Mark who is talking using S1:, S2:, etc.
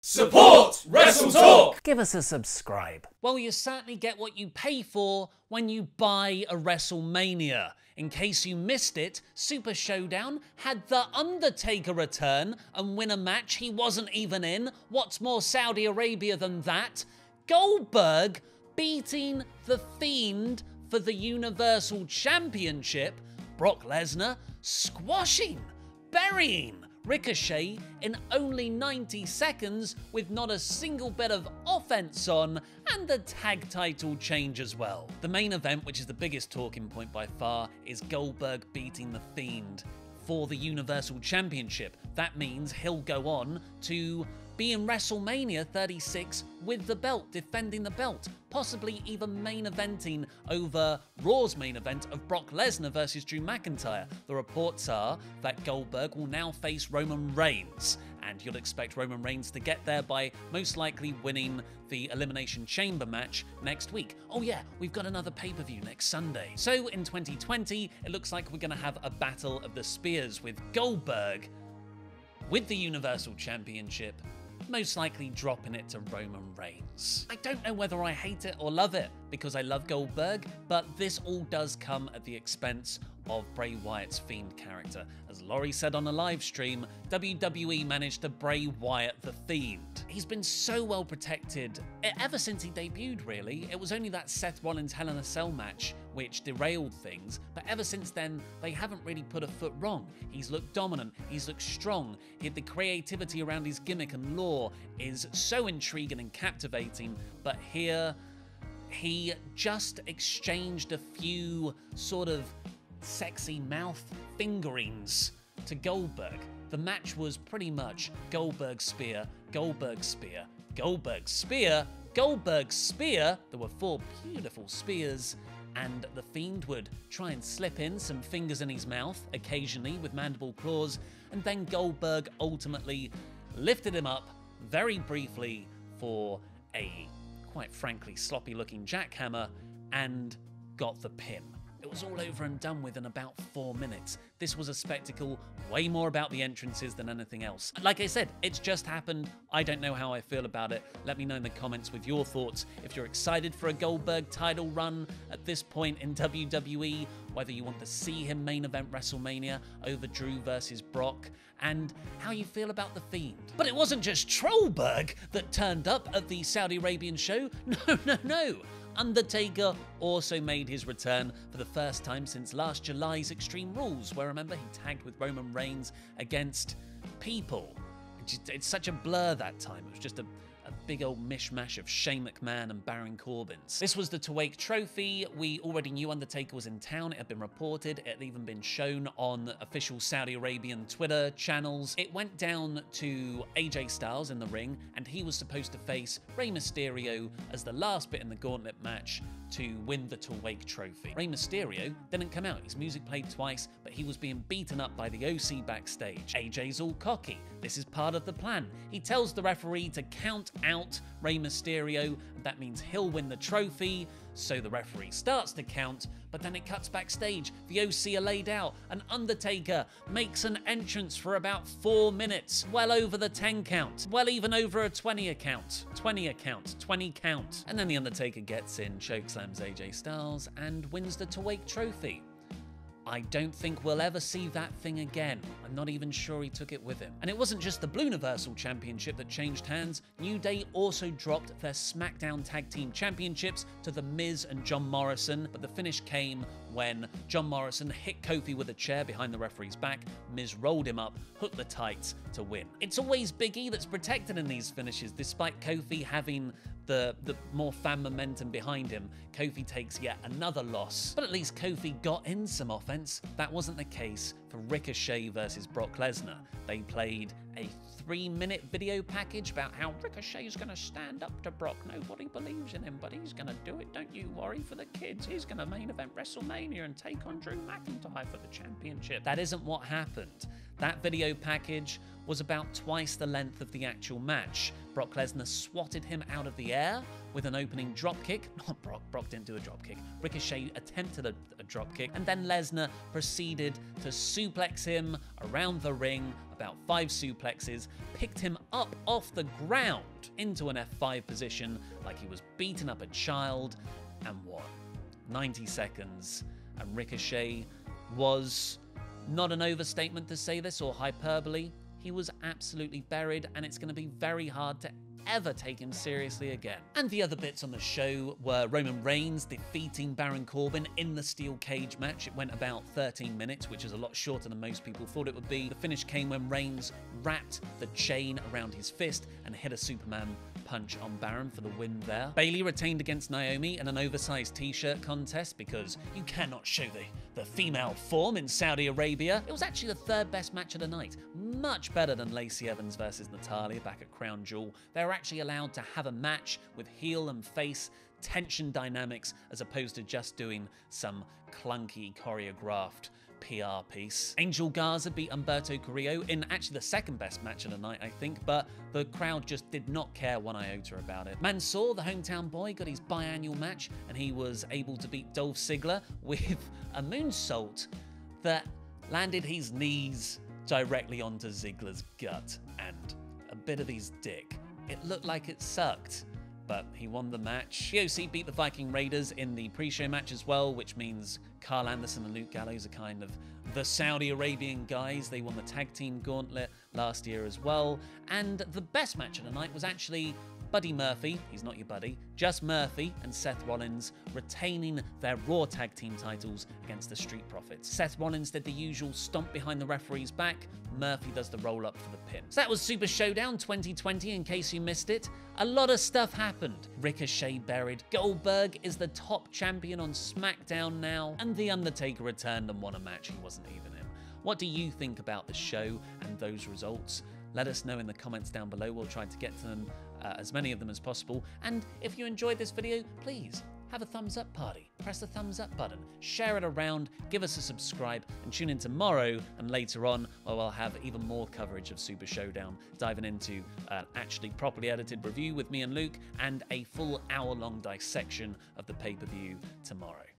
S1: Support Wrestle Talk!
S2: Give us a subscribe.
S3: Well, you certainly get what you pay for when you buy a WrestleMania. In case you missed it, Super Showdown had The Undertaker return and win a match he wasn't even in. What's more Saudi Arabia than that? Goldberg beating The Fiend for the Universal Championship. Brock Lesnar squashing, burying Ricochet in only 90 seconds with not a single bit of offense on, and the tag title change as well. The main event, which is the biggest talking point by far, is Goldberg beating The Fiend for the Universal Championship. That means he'll go on to be in WrestleMania 36 with the belt, defending the belt, possibly even main eventing over Raw's main event of Brock Lesnar versus Drew McIntyre. The reports are that Goldberg will now face Roman Reigns, and you'll expect Roman Reigns to get there by most likely winning the Elimination Chamber match next week. Oh yeah, we've got another pay-per-view next Sunday. So in 2020, it looks like we're gonna have a Battle of the Spears with Goldberg with the Universal Championship, most likely dropping it to Roman Reigns. I don't know whether I hate it or love it, because I love Goldberg, but this all does come at the expense of Bray Wyatt's Fiend character. As Laurie said on a live stream, WWE managed to Bray Wyatt the Fiend. He's been so well protected ever since he debuted, really. It was only that Seth Rollins Hell in a Cell match which derailed things, but ever since then, they haven't really put a foot wrong. He's looked dominant, he's looked strong, the creativity around his gimmick and lore is so intriguing and captivating, but here, he just exchanged a few sort of sexy mouth fingerings to Goldberg. The match was pretty much Goldberg spear, Goldberg spear, Goldberg spear, Goldberg spear. There were 4 beautiful spears, and the Fiend would try and slip in some fingers in his mouth, occasionally with mandible claws, and then Goldberg ultimately lifted him up very briefly for a, quite frankly, sloppy-looking jackhammer, and got the pin. It was all over and done with in about 4 minutes. This was a spectacle, way more about the entrances than anything else. Like I said, it's just happened. I don't know how I feel about it. Let me know in the comments with your thoughts. If you're excited for a Goldberg title run at this point in WWE, whether you want to see him main event WrestleMania over Drew versus Brock, and how you feel about The Fiend. But it wasn't just Trollberg that turned up at the Saudi Arabian show. No. Undertaker also made his return for the first time since last July's Extreme Rules, where remember he tagged with Roman Reigns against people. It's such a blur that time. It was just a big old mishmash of Shane McMahon and Baron Corbin's. This was the Tawake Trophy. We already knew Undertaker was in town. It had been reported. It had even been shown on official Saudi Arabian Twitter channels. It went down to AJ Styles in the ring, and he was supposed to face Rey Mysterio as the last bit in the gauntlet match to win the Tawake Trophy. Rey Mysterio didn't come out. His music played twice, but he was being beaten up by the OC backstage. AJ's all cocky. This is part of the plan. He tells the referee to count out Rey Mysterio. That means he'll win the trophy. So the referee starts to count, but then it cuts backstage. The OC are laid out, and Undertaker makes an entrance for about 4 minutes, well over the 10 count, well even over a 20 count, 20 count. And then the Undertaker gets in, chokeslams AJ Styles, and wins the Tawake Trophy. I don't think we'll ever see that thing again. I'm not even sure he took it with him. And it wasn't just the Blue Universal Championship that changed hands. New Day also dropped their SmackDown Tag Team Championships to The Miz and John Morrison, but the finish came when John Morrison hit Kofi with a chair behind the referee's back. Miz rolled him up, hooked the tights to win. It's always Big E that's protected in these finishes, despite Kofi having the more fan momentum behind him. Kofi takes yet another loss, but at least Kofi got in some offense. That wasn't the case for Ricochet versus Brock Lesnar. They played a 3-minute video package about how Ricochet's gonna stand up to Brock. Nobody believes in him, but he's gonna do it. Don't you worry for the kids. He's gonna main event WrestleMania and take on Drew McIntyre for the championship. That isn't what happened. That video package was about twice the length of the actual match. Brock Lesnar swatted him out of the air with an opening dropkick. Not Brock. Brock didn't do a dropkick. Ricochet attempted a dropkick, and then Lesnar proceeded to suplex him around the ring about 5 suplexes, picked him up off the ground into an F5 position like he was beating up a child, and won. 90 seconds, and Ricochet was, not an overstatement to say this or hyperbole, he was absolutely buried, and it's going to be very hard to ever take him seriously again. And the other bits on the show were Roman Reigns defeating Baron Corbin in the steel cage match. It went about 13 minutes, which is a lot shorter than most people thought it would be. The finish came when Reigns wrapped the chain around his fist and hit a Superman punch on Baron for the win there. Bayley retained against Naomi in an oversized t-shirt contest because you cannot show the female form in Saudi Arabia. It was actually the 3rd best match of the night. Much better than Lacey Evans versus Natalya back at Crown Jewel. They were actually allowed to have a match with heel and face tension dynamics as opposed to just doing some clunky choreographed PR piece. Angel Garza beat Humberto Carrillo in actually the 2nd best match of the night, I think, but the crowd just did not care one iota about it. Mansoor, the hometown boy, got his biannual match, and he was able to beat Dolph Ziggler with a moonsault that landed his knees directly onto Ziggler's gut and a bit of his dick. It looked like it sucked, but he won the match. The OC beat the Viking Raiders in the pre-show match as well, which means Carl Anderson and Luke Gallows are kind of the Saudi Arabian guys. They won the tag team gauntlet last year as well. And the best match of the night was actually Buddy Murphy, he's not your buddy, just Murphy and Seth Rollins retaining their Raw tag team titles against the Street Profits. Seth Rollins did the usual stomp behind the referee's back, Murphy does the roll up for the pin. So that was Super Showdown 2020 in case you missed it. A lot of stuff happened. Ricochet buried, Goldberg is the top champion on SmackDown now, and The Undertaker returned and won a match he wasn't even in. What do you think about the show and those results? Let us know in the comments down below. We'll try to get to them, as many of them as possible. And if you enjoyed this video, please have a thumbs up party. Press the thumbs up button, share it around, give us a subscribe, and tune in tomorrow and later on where we'll have even more coverage of Super Showdown, diving into an actually properly edited review with me and Luke and a full hour-long dissection of the pay-per-view tomorrow.